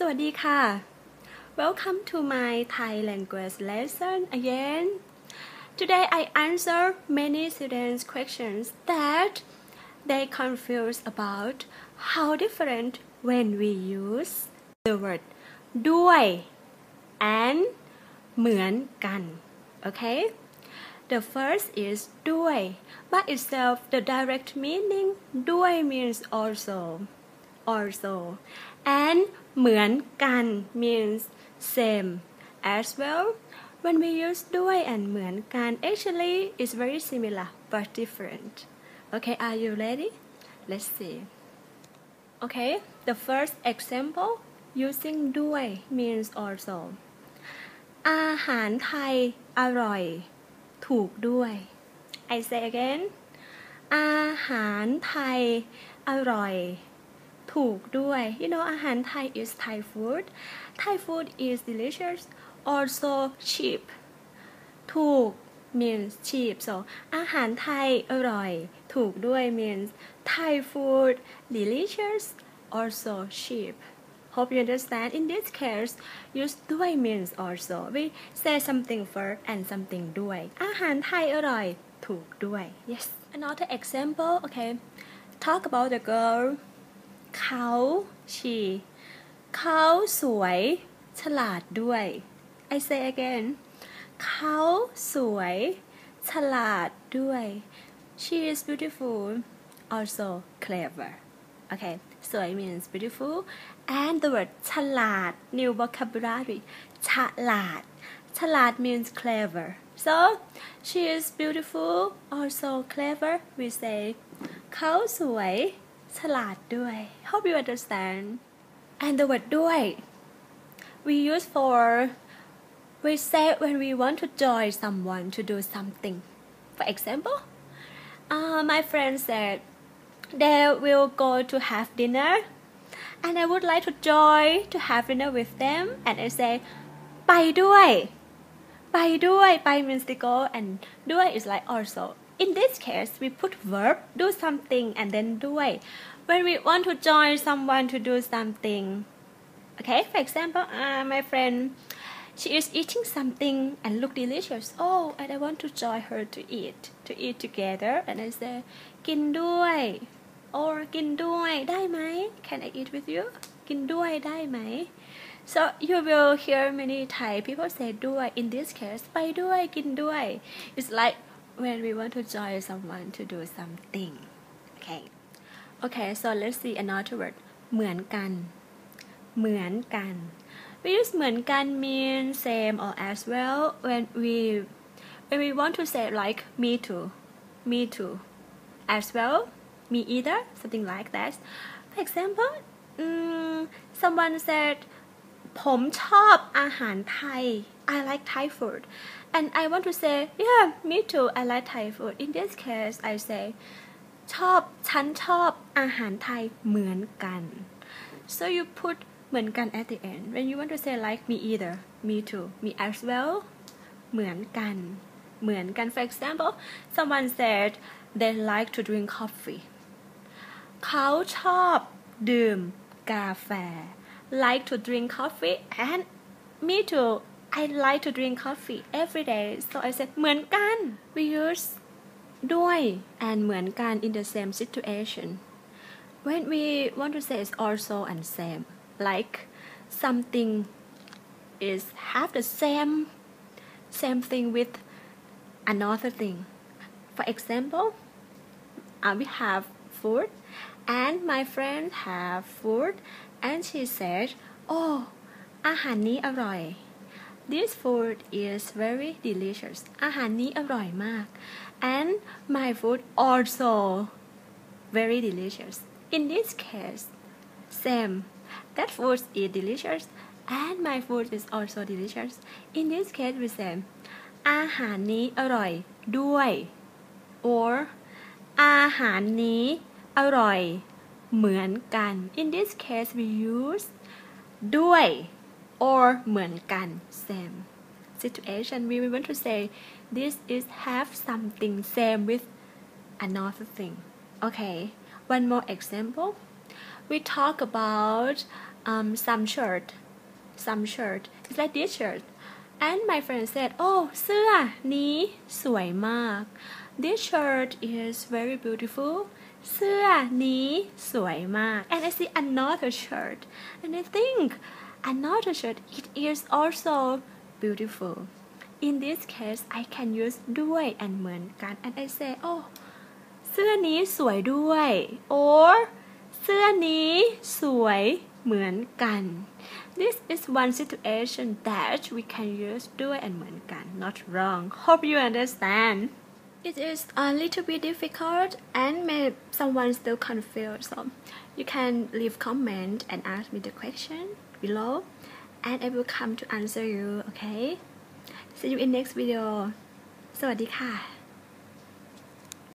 วัสดีค่ะ Welcome to my Thai language lesson again. Today I answer many students' questions that they confused about how different when we use the word ด้วย and เหมือนกัน Okay? The first is ด้วย By itself, the direct meaning ด้วย means also and เหมือนกัน means same as well. When we use ด้วย and เหมือนกัน actually it's very similar but different. Okay, are you ready? Let's see. Okay, the first example using ด้วย means also. อาหารไทยอร่อยถูกด้วย I say again อาหารไทยอร่อยถูกด้วย You know อาหารไทย is Thai food. Thai food is delicious, also cheap. ถูก means cheap. So อาหารไทยอร่อยถูกด้วย means Thai food delicious, also cheap. Hope you understand. In this case, use ด้วย means also. We say something first and something ด้วย อาหารไทยอร่อยถูกด้วย Yes. Another example. Okay. Talk about the girl. เขาเขาสวยฉลาดด้วย I say again เขาสวยฉลาดด้วย She is beautiful, also clever. Okay, สวย means beautiful and the word ฉลาด new vocabulary ฉลาด means clever. So she is beautiful, also clever. We say เขาสวยฉลาดด้วย Hope you understand. And the word ด้วย we use for we say when we want to join someone to do something. For example, my friend said they will go to have dinner and I would like to join to have dinner with them and I say ไปด้วยไป means to go and ด้วย is like also. In this case, we put verb, do something, and then ด้วย when we want to join someone to do something. Okay, for example, my friend, she is eating something and look delicious. Oh, and I want to join her to eat together. And I say, กินด้วย or กินด้วยได้ไหม Can I eat with you? กินด้วยได้ไหม So you will hear many Thai people say ด้วย In this case, ไปด้วยกินด้วย It's like when we want to join someone to do something. Okay, so let's see another word เหมือนกัน We use เหมือนกัน mean same or as well when we want to say like me too as well, me either, something like that. For example, someone said ผมชอบอาหารไทย I like Thai food and I want to say yeah me too I like Thai food. In this case I say ฉันชอบอาหารไทยเหมือนกัน so you put เหมือนกัน at the end when you want to say like me either, me too, me as well เหมือนกัน For example, someone said they like to drink coffee เขาชอบดื่มกาแฟ like to drink coffee and me too I like to drink coffee every day. So I said เหมือนกัน we use ด้วย and เหมือนกัน in the same situation when we want to say it's also and same like something is have the same thing with another thing. For example, we have food and my friend have food and she said oh อาหารนี้อร่อย This food is very delicious อาหารนี้อร่อยมาก and my food also very delicious. In this case, same. That food is delicious and my food is also delicious. In this case, we say อาหารนี้อร่อยด้วย or อาหารนี้อร่อยเหมือนกัน In this case, we use ด้วย or เหมือนกัน same situation. We want to say this is have something same with another thing. Okay, one more example. We talk about some shirt it's like this shirt and my friend said oh เสื้อนี้สวยมาก this shirt is very beautiful เสื้อนี้สวยมาก and I see another shirt and I think another shirt it is also beautiful in this case I can use ด้วย and เหมือนกัน and I say oh เสื้อนี้สวยด้วย or เสื้อนี้สวยเหมือนกัน This is one situation that we can use ด้วย and เหมือนกัน not wrong hope you understand It is a little bit difficult and may someone still confused so you can leave comment and ask me the question below and I will come to answer you okay See you in next video สวัสดีค่ะ